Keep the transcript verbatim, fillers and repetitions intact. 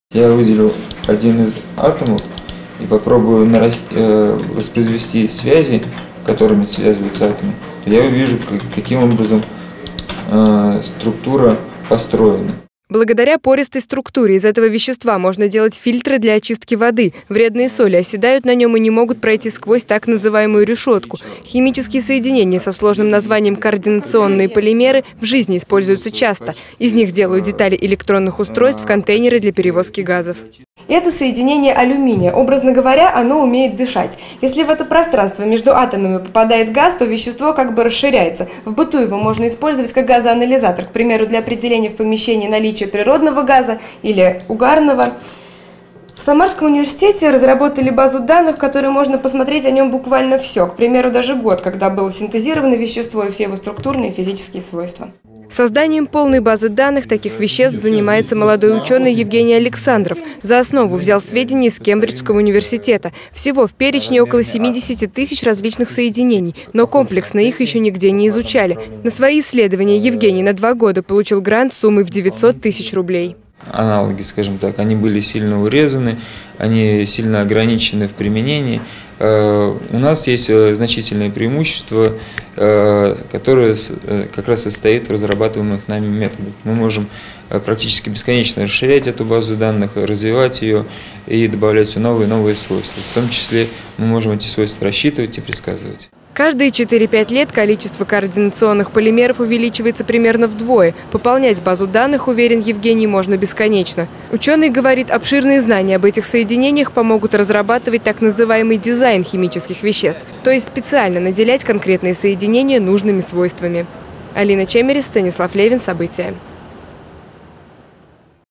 Я выделю один из атомов и попробую нарасти, э, воспроизвести связи, которыми связываются атомы. Я увижу, как, каким образом э, структура построена. Благодаря пористой структуре из этого вещества можно делать фильтры для очистки воды. Вредные соли оседают на нем и не могут пройти сквозь так называемую решетку. Химические соединения со сложным названием координационные полимеры в жизни используются часто. Из них делают детали электронных устройств, контейнеры для перевозки газов. Это соединение алюминия. Образно говоря, оно умеет дышать. Если в это пространство между атомами попадает газ, то вещество как бы расширяется. В быту его можно использовать как газоанализатор, к примеру, для определения в помещении наличия природного газа или угарного. В Самарском университете разработали базу данных, в которой можно посмотреть о нем буквально все. К примеру, даже год, когда было синтезировано вещество и все его структурные и физические свойства. Созданием полной базы данных таких веществ занимается молодой ученый Евгений Александров. За основу взял сведения из Кембриджского университета. Всего в перечне около семидесяти тысяч различных соединений, но комплексно их еще нигде не изучали. На свои исследования Евгений на два года получил грант суммой в девятьсот тысяч рублей. Аналоги, скажем так, они были сильно урезаны, они сильно ограничены в применении. У нас есть значительное преимущество, которое как раз состоит в разрабатываемых нами методах. Мы можем практически бесконечно расширять эту базу данных, развивать ее и добавлять все новые и новые свойства. В том числе мы можем эти свойства рассчитывать и предсказывать. Каждые четыре-пять лет количество координационных полимеров увеличивается примерно вдвое. Пополнять базу данных, уверен Евгений, можно бесконечно. Ученый говорит, обширные знания об этих соединениях помогут разрабатывать так называемый дизайн химических веществ, то есть специально наделять конкретные соединения нужными свойствами. Алина Чемерис, Станислав Левин. События.